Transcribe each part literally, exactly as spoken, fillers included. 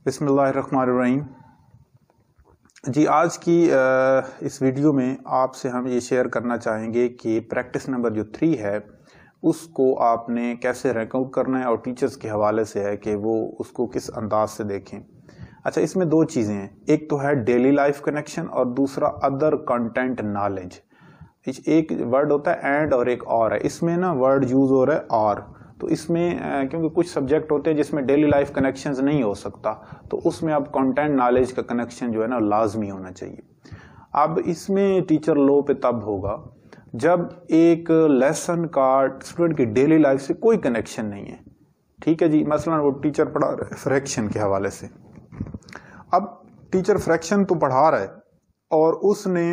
बिस्मिल्लाहिर्रहमानिर्रहीम। जी, आज की इस वीडियो में आपसे हम ये शेयर करना चाहेंगे कि प्रैक्टिस नंबर जो थ्री है उसको आपने कैसे रैंक आउट करना है और टीचर्स के हवाले से है कि वो उसको किस अंदाज से देखें। अच्छा, इसमें दो चीज़ें हैं, एक तो है डेली लाइफ कनेक्शन और दूसरा अदर कंटेंट नॉलेज। एक वर्ड होता है एंड और एक और है, इसमें ना वर्ड यूज़ हो रहा है और, तो इसमें क्योंकि कुछ सब्जेक्ट होते हैं जिसमें डेली लाइफ कनेक्शंस नहीं हो सकता, तो उसमें अब कंटेंट नॉलेज का कनेक्शन जो है ना लाजमी होना चाहिए। अब इसमें टीचर लो पे तब होगा जब एक लेसन का स्टूडेंट की डेली लाइफ से कोई कनेक्शन नहीं है। ठीक है जी, मसलन वो टीचर पढ़ा रहा है फ्रैक्शन के हवाले से। अब टीचर फ्रैक्शन तो पढ़ा रहा है और उसने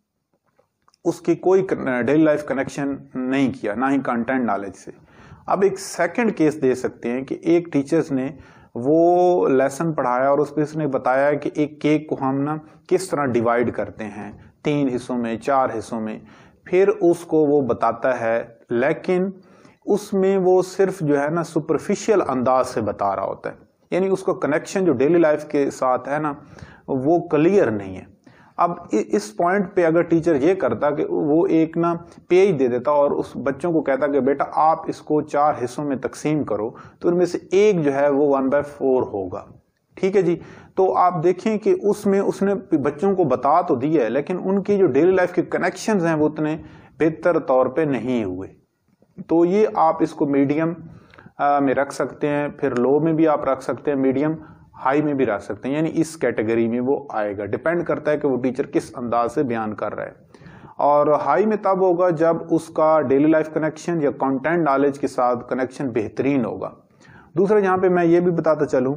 उसकी कोई डेली लाइफ कनेक्शन नहीं किया, ना ही कंटेंट नॉलेज से। अब एक सेकंड केस दे सकते हैं कि एक टीचर्स ने वो लेसन पढ़ाया और उसमें उसने बताया कि एक केक को हम ना किस तरह डिवाइड करते हैं, तीन हिस्सों में, चार हिस्सों में, फिर उसको वो बताता है, लेकिन उसमें वो सिर्फ जो है ना सुपरफिशियल अंदाज से बता रहा होता है, यानी उसका कनेक्शन जो डेली लाइफ के साथ है ना वो क्लियर नहीं है। अब इस पॉइंट पे अगर टीचर ये करता कि वो एक ना पेज दे देता और उस बच्चों को कहता कि बेटा आप इसको चार हिस्सों में तकसीम करो, तो उनमें से एक जो है वो वन बाय फोर होगा। ठीक है जी, तो आप देखें कि उसमें उसने बच्चों को बता तो दिया है, लेकिन उनकी जो डेली लाइफ के कनेक्शंस हैं वो उतने बेहतर तौर पे नहीं हुए। तो ये आप इसको मीडियम में रख सकते हैं, फिर लो में भी आप रख सकते हैं, मीडियम हाई में भी रख सकते हैं, यानी इस कैटेगरी में वो आएगा। डिपेंड करता है कि वो टीचर किस अंदाज से बयान कर रहा है। और हाई में तब होगा जब उसका डेली लाइफ कनेक्शन या कंटेंट नॉलेज के साथ कनेक्शन बेहतरीन होगा। दूसरा, यहाँ पे मैं ये भी बताता चलूँ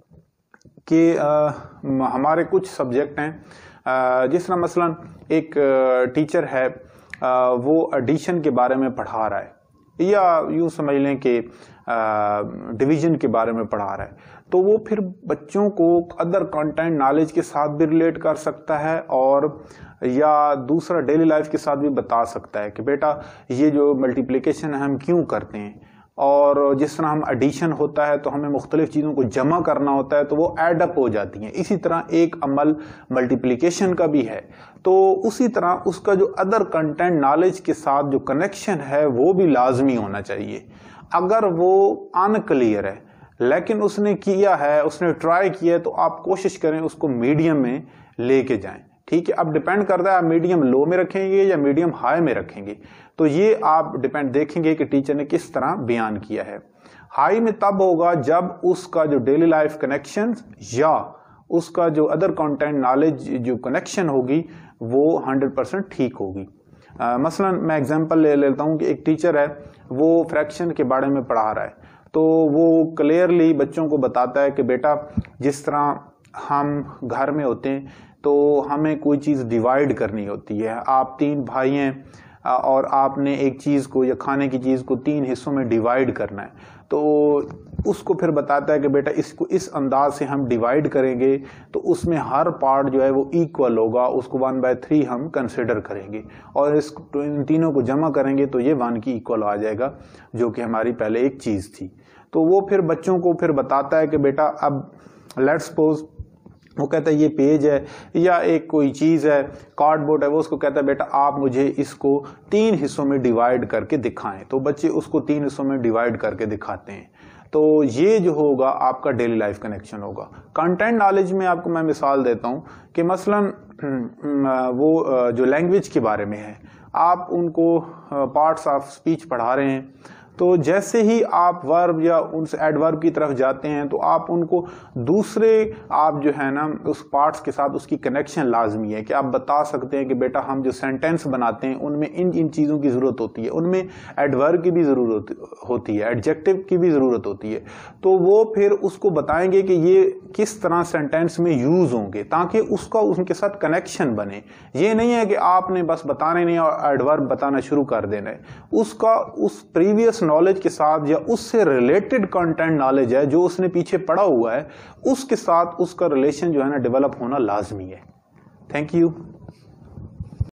कि हमारे कुछ सब्जेक्ट हैं, जिस तरह मसलन एक टीचर है आ, वो एडिशन के बारे में पढ़ा रहा है, या यूँ समझ लें कि डिवीजन के बारे में पढ़ा रहा है, तो वो फिर बच्चों को अदर कंटेंट नॉलेज के साथ भी रिलेट कर सकता है और या दूसरा डेली लाइफ के साथ भी बता सकता है कि बेटा ये जो मल्टीप्लिकेशन है हम क्यों करते हैं, और जिस तरह हम एडिशन होता है तो हमें मुख्तलिफ चीज़ों को जमा करना होता है तो वो एडअप हो जाती हैं। इसी तरह एक अमल मल्टीप्लिकेशन का भी है, तो उसी तरह उसका जो अदर कंटेंट नॉलेज के साथ जो कनेक्शन है वो भी लाजमी होना चाहिए। अगर वो अनक्लियर है लेकिन उसने किया है, उसने ट्राई किया है, तो आप कोशिश करें उसको मीडियम में लेके जाएं। ठीक है, अब डिपेंड करता है आप मीडियम लो में रखेंगे या मीडियम हाई में रखेंगे, तो ये आप डिपेंड देखेंगे कि टीचर ने किस तरह बयान किया है। हाई में तब होगा जब उसका जो डेली लाइफ कनेक्शन या उसका जो अदर कंटेंट नॉलेज जो कनेक्शन होगी वो हंड्रेड परसेंट ठीक होगी। आ, मसलन मैं एग्जांपल ले लेता हूँ कि एक टीचर है वो फ्रैक्शन के बारे में पढ़ा रहा है, तो वो क्लियरली बच्चों को बताता है कि बेटा जिस तरह हम घर में होते हैं तो हमें कोई चीज़ डिवाइड करनी होती है। आप तीन भाई हैं और आपने एक चीज़ को या खाने की चीज़ को तीन हिस्सों में डिवाइड करना है, तो उसको फिर बताता है कि बेटा इसको इस अंदाज से हम डिवाइड करेंगे तो उसमें हर पार्ट जो है वो इक्वल होगा, उसको वन बाय थ्री हम कंसिडर करेंगे और इस इन तीनों को जमा करेंगे तो ये वन की इक्वल आ जाएगा, जो कि हमारी पहले एक चीज़ थी। तो वो फिर बच्चों को फिर बताता है कि बेटा अब लेट्स सपोज वो कहता है ये पेज है या एक कोई चीज़ है, कार्डबोर्ड है, वो उसको कहता है बेटा आप मुझे इसको तीन हिस्सों में डिवाइड करके दिखाएं, तो बच्चे उसको तीन हिस्सों में डिवाइड करके दिखाते हैं। तो ये जो होगा आपका डेली लाइफ कनेक्शन होगा। कंटेंट नॉलेज में आपको मैं मिसाल देता हूँ कि मसलन वो जो लैंग्वेज के बारे में है, आप उनको पार्ट्स ऑफ स्पीच पढ़ा रहे हैं, तो जैसे ही आप वर्ब या उनस एडवर्ब की तरफ जाते हैं तो आप उनको दूसरे आप जो है ना उस पार्ट्स के साथ उसकी कनेक्शन लाजमी है कि आप बता सकते हैं कि बेटा हम जो सेंटेंस बनाते हैं उनमें इन इन चीज़ों की ज़रूरत होती है, उनमें एडवर्ब की भी ज़रूरत होती है, एडजेक्टिव की भी ज़रूरत होती है, तो वो फिर उसको बताएंगे कि ये किस तरह सेंटेंस में यूज़ होंगे ताकि उसका उनके साथ कनेक्शन बने। ये नहीं है कि आपने बस बताने नहीं और एडवर्ब बताना शुरू कर देना है, उसका उस प्रीवियस नॉलेज के साथ या उससे रिलेटेड कंटेंट नॉलेज है जो उसने पीछे पढ़ा हुआ है उसके साथ उसका रिलेशन जो है ना डेवलप होना लाजमी है। Thank you.